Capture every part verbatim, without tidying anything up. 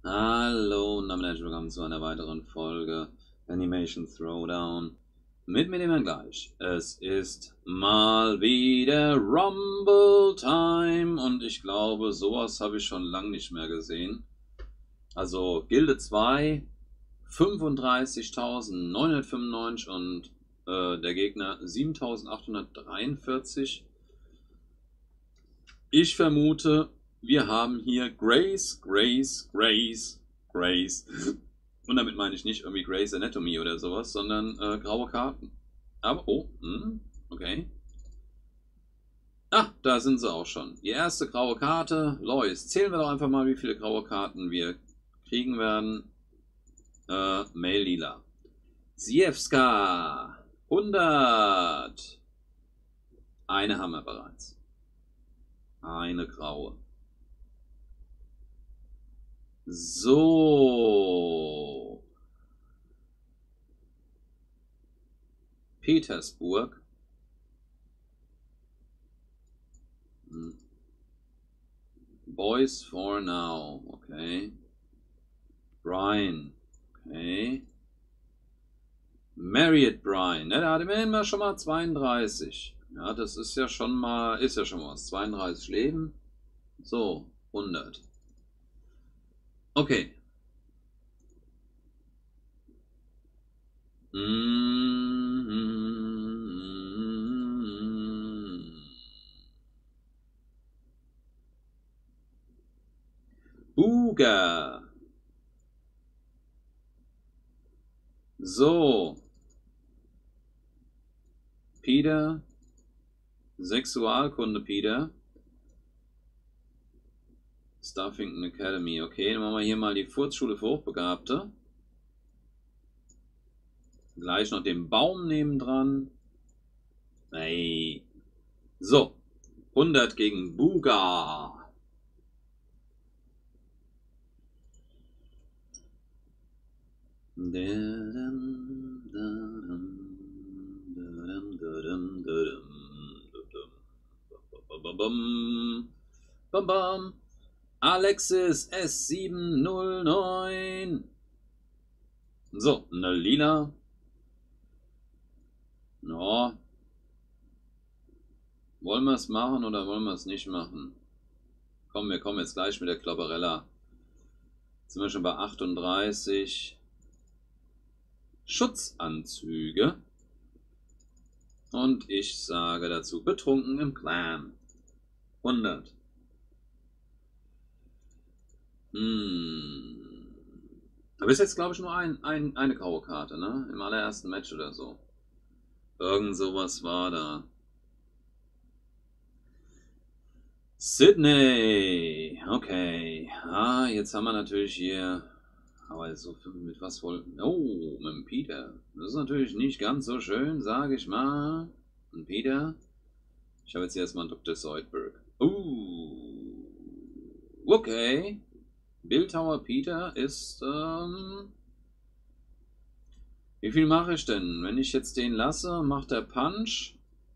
Hallo und damit herzlich willkommen zu einer weiteren Folge Animation Throwdown mit mir dem gleich. Es ist mal wieder Rumble Time und ich glaube, sowas habe ich schon lange nicht mehr gesehen. Also Gilde zwei, fünfunddreißigtausendneunhundertfünfundneunzig und äh, der Gegner siebentausendachthundertdreiundvierzig. Ich vermute, wir haben hier Grace, Grace, Grace, Grace. Und damit meine ich nicht irgendwie Grace Anatomy oder sowas, sondern äh, graue Karten. Aber, oh, hm, okay. Ah, da sind sie auch schon. Die erste graue Karte. Lois, zählen wir doch einfach mal, wie viele graue Karten wir kriegen werden. Äh, Mail Lila. Siewska. hundert. Eine haben wir bereits. Eine graue. So. Petersburg. Hm. Boys for now. Okay. Brian. Okay. Marriott Brian. Ja, da hatte man immer schon mal zweiunddreißig. Ja, das ist ja schon mal, ist ja schon was. zweiunddreißig Leben. So, hundert. Okay. Mm-hmm. Buga. So. Peter. Sexualkunde Peter. Stuffington Academy. Okay, dann machen wir hier mal die Furzschule für Hochbegabte. Gleich noch den Baum nebendran. Hey. So. hundert gegen Buga. Bam bam. Alexis S sieben null neun. So, eine Lila. No. Wollen wir es machen oder wollen wir es nicht machen? Komm, wir kommen jetzt gleich mit der Klopperella. Jetzt sind wir schon bei achtunddreißig. Schutzanzüge. Und ich sage dazu betrunken im Clan. hundert. Hm. Aber ist jetzt, glaube ich, nur ein, ein, eine graue Karte, ne? Im allerersten Match oder so. Irgend sowas war da. Sydney. Okay. Ah, jetzt haben wir natürlich hier. Aber so mit was voll. Oh, mit dem Peter. Das ist natürlich nicht ganz so schön, sage ich mal. Und Peter. Ich habe jetzt hier erstmal einen Doktor Zoidberg. Uh. Okay. Bildhauer Peter ist. Ähm, wie viel mache ich denn? Wenn ich jetzt den lasse, macht der Punch.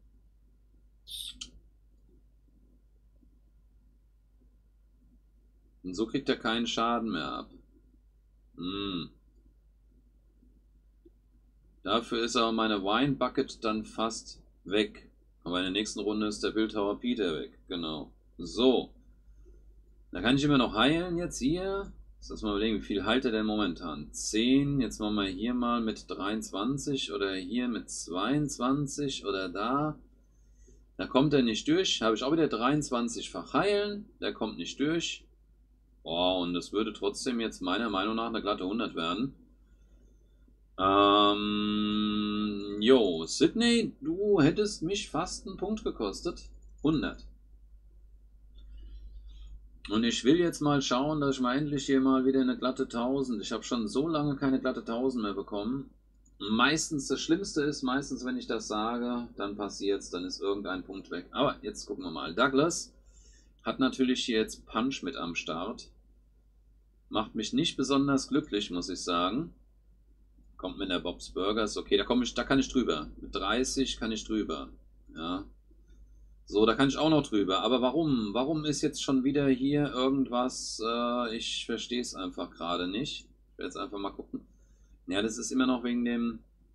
Und so kriegt er keinen Schaden mehr ab. Hm. Dafür ist aber meine Wine Bucket dann fast weg. Aber in der nächsten Runde ist der Bildhauer Peter weg. Genau. So. Da kann ich immer noch heilen jetzt hier. Lass mal überlegen, wie viel heilt er denn momentan? zehn. Jetzt machen wir hier mal mit dreiundzwanzig oder hier mit zweiundzwanzig oder da. Da kommt er nicht durch. Habe ich auch wieder dreiundzwanzig-fach heilen. Der kommt nicht durch. Oh, und das würde trotzdem jetzt meiner Meinung nach eine glatte hundert werden. Ähm, jo, Sydney, du hättest mich fast einen Punkt gekostet. hundert. Und ich will jetzt mal schauen, dass ich mal endlich hier mal wieder eine glatte tausend. Ich habe schon so lange keine glatte tausend mehr bekommen. Meistens, das Schlimmste ist, meistens wenn ich das sage, dann passiert's, dann ist irgendein Punkt weg. Aber jetzt gucken wir mal. Douglas hat natürlich hier jetzt Punch mit am Start. Macht mich nicht besonders glücklich, muss ich sagen. Kommt mit der Bob's Burgers. Okay, da, komm ich, da kann ich drüber. Mit dreißig kann ich drüber. Ja. So, da kann ich auch noch drüber. Aber warum? Warum ist jetzt schon wieder hier irgendwas? Äh, ich verstehe es einfach gerade nicht. Ich werde jetzt einfach mal gucken. Ja, das ist immer noch wegen dem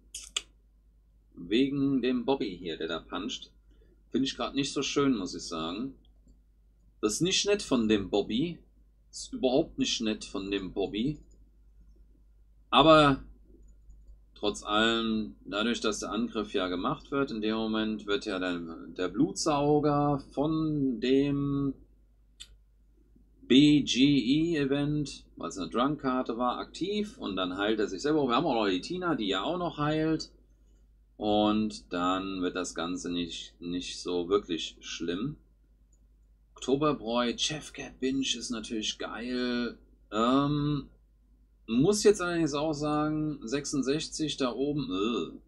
wegen dem Bobby hier, der da puncht. Finde ich gerade nicht so schön, muss ich sagen. Das ist nicht nett von dem Bobby. Das ist überhaupt nicht nett von dem Bobby. Aber trotz allem, dadurch, dass der Angriff ja gemacht wird, in dem Moment wird ja der, der Blutsauger von dem B G E-Event, weil es eine Drunk-Karte war, aktiv und dann heilt er sich selber. Wir haben auch noch die Tina, die ja auch noch heilt. Und dann wird das Ganze nicht, nicht so wirklich schlimm. Oktoberbräu, Chefcat Binge ist natürlich geil. Ähm, muss jetzt allerdings auch sagen, sechsundsechzig da oben. Ugh.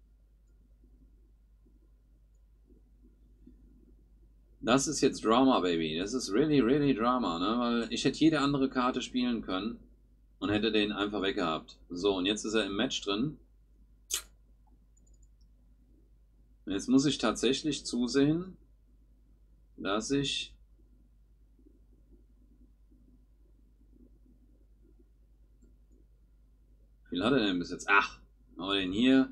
Das ist jetzt Drama, Baby. Das ist really, really Drama, ne? Weil ich hätte jede andere Karte spielen können und hätte den einfach weggehabt. So, und jetzt ist er im Match drin. Und jetzt muss ich tatsächlich zusehen, dass ich Wie viel hat er denn bis jetzt? Ach, aber den hier.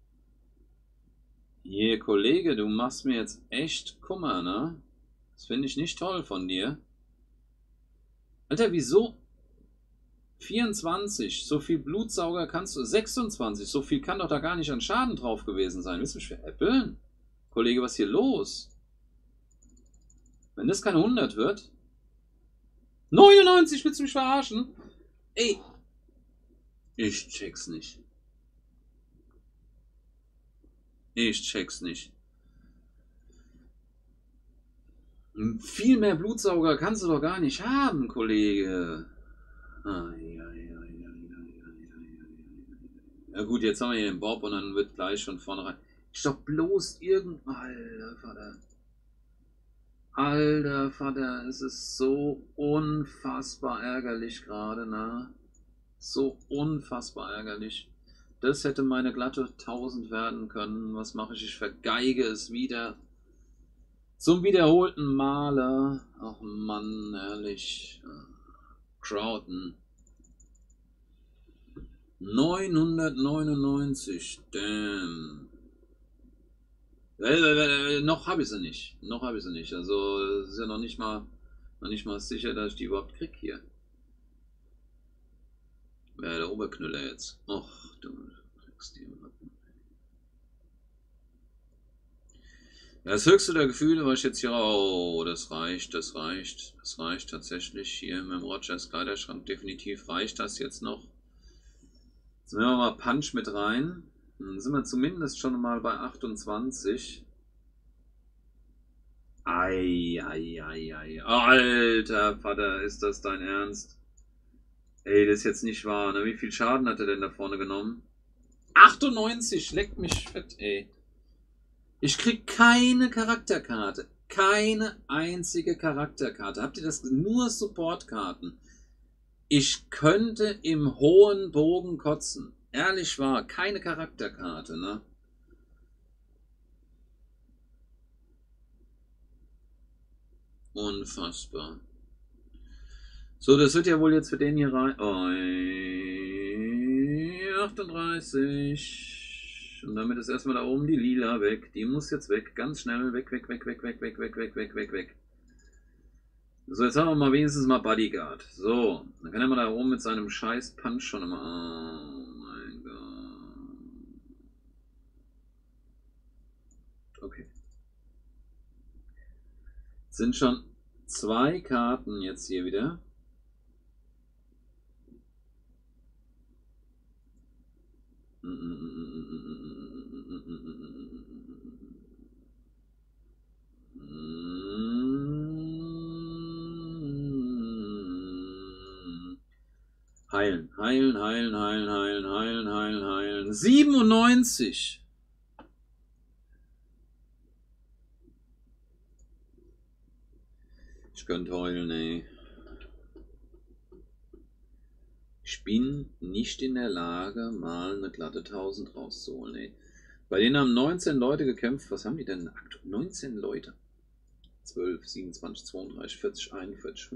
Hier, Kollege, du machst mir jetzt echt Kummer, ne? Das finde ich nicht toll von dir. Alter, wieso? vierundzwanzig, so viel Blutsauger kannst du. sechsundzwanzig, so viel kann doch da gar nicht an Schaden drauf gewesen sein. Willst du mich veräppeln? Kollege, was ist hier los? Wenn das keine hundert wird. neunundneunzig, willst du mich verarschen? Ey. Ich check's nicht. Ich check's nicht. Viel mehr Blutsauger kannst du doch gar nicht haben, Kollege. Ja gut, jetzt haben wir hier den Bob und dann wird gleich schon vorne rein. Ich doch bloß irgend... Alter Vater. Alter Vater, es ist so unfassbar ärgerlich gerade, ne? So unfassbar ärgerlich. Das hätte meine glatte tausend werden können. Was mache ich? Ich vergeige es wieder. Zum wiederholten Male. Ach Mann, ehrlich. Crowden. neunhundertneunundneunzig. Damn. Äh, äh, äh, noch habe ich sie nicht. Noch habe ich sie nicht. Also es ist ja noch nicht mal noch nicht mal sicher, dass ich die überhaupt krieg hier. Wer der Oberknüller jetzt? Och, du kriegst die überhaupt nicht. Das höchste der Gefühle war ich jetzt hier. Oh, das reicht, das reicht. Das reicht tatsächlich. Hier mit dem Rogers Kleiderschrank definitiv reicht das jetzt noch. Jetzt nehmen wir mal Punch mit rein. Dann sind wir zumindest schon mal bei achtundzwanzig. Ei, ei, ei, ei. Alter Vater, ist das dein Ernst? Ey, das ist jetzt nicht wahr, ne? Wie viel Schaden hat er denn da vorne genommen? achtundneunzig, leckt mich fett, ey. Ich krieg keine Charakterkarte. Keine einzige Charakterkarte. Habt ihr das? Nur Supportkarten. Ich könnte im hohen Bogen kotzen. Ehrlich wahr, keine Charakterkarte, ne? Unfassbar. So, das wird ja wohl jetzt für den hier rein. Oh, achtunddreißig. Und damit ist erstmal da oben die Lila weg. Die muss jetzt weg. Ganz schnell weg, weg, weg, weg, weg, weg, weg, weg, weg, weg, weg. So, jetzt haben wir mal wenigstens mal Bodyguard. So, dann kann er mal da oben mit seinem scheiß Punch schon immer. Oh mein Gott. Okay. Sind schon zwei Karten jetzt hier wieder. Heilen, heilen, heilen, heilen, heilen, heilen, heilen, heilen. siebenundneunzig. Ich könnte heulen, ey. Ich bin nicht in der Lage, mal eine glatte tausend rauszuholen, ey. Bei denen haben neunzehn Leute gekämpft. Was haben die denn? neunzehn Leute. zwölf, siebenundzwanzig, zweiunddreißig, vierzig, einundvierzig.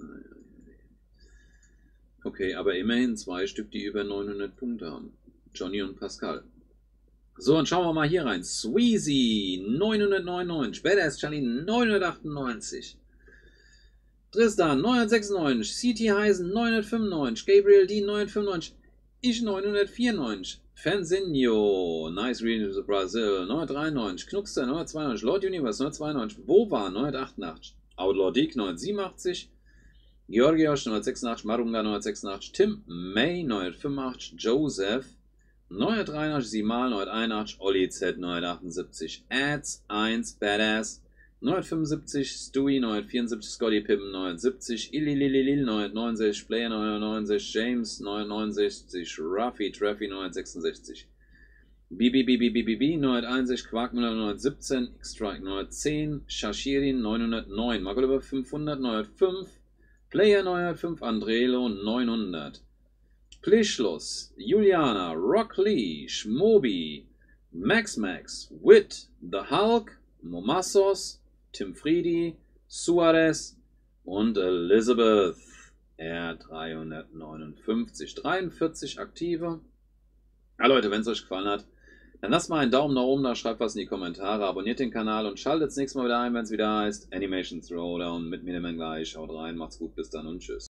Okay, aber immerhin zwei Stück, die über neunhundert Punkte haben. Johnny und Pascal. So, und schauen wir mal hier rein. Sweezy, neunhundertneunundneunzig. Badass Charlie, neunhundertachtundneunzig. Tristan, neunhundertsechsundneunzig. C T Heisen, neunhundertfünfundneunzig. Gabriel D, neunhundertfünfundneunzig. Ich, neunhundertvierundneunzig. Fanzinho, Nice Reading of Brazil, neunhundertdreiundneunzig. Knuckster, neunhundertzweiundneunzig. Lord Universe, neunhundertzweiundneunzig. Boba, neunhundertachtundachtzig. Outlaw Dick, neunhundertsiebenundachtzig. Georgios, neunhundertsechsundachtzig. Marunga, neunhundertsechsundachtzig. Tim May, neunhundertfünfundachtzig. Joseph, neunhundertdreiundachtzig. Simal, neunhunderteinundachtzig. Olli Z, neunhundertachtundsiebzig. Ads, eins. Badass, neunhundertfünfundsiebzig. Stewie, neunhundertvierundsiebzig. Scotty Pippen, neunhundertsiebzig. Illilililil, neunhundertneunundsechzig. Player, neunhundertneunundsechzig. James, neunhundertneunundsechzig. Ruffy, Traffy, neunhundertsechsundsechzig. BBBBBB, neunhunderteinundsechzig. Quarkmüller, neunhundertsiebzehn. X-Strike, neunhundertzehn. Shashirin, neunhundertneun. Magoliver, fünfhundert, neunhundertfünf. Player, neunhundertfünf. Andrelo, neunhundert. Plischlos, Juliana, Rock Lee, Schmobi, Max Max, Wit, The Hulk, Momassos, Tim Friedi, Suarez und Elizabeth. R dreihundertneunundfünfzig. dreiundvierzig aktive. Ja Leute, wenn es euch gefallen hat, dann lasst mal einen Daumen nach oben da, schreibt was in die Kommentare, abonniert den Kanal und schaltet das nächste Mal wieder ein, wenn es wieder heißt Animation Throwdown mit mir, dem gleich. Haut rein, macht's gut, bis dann und tschüss.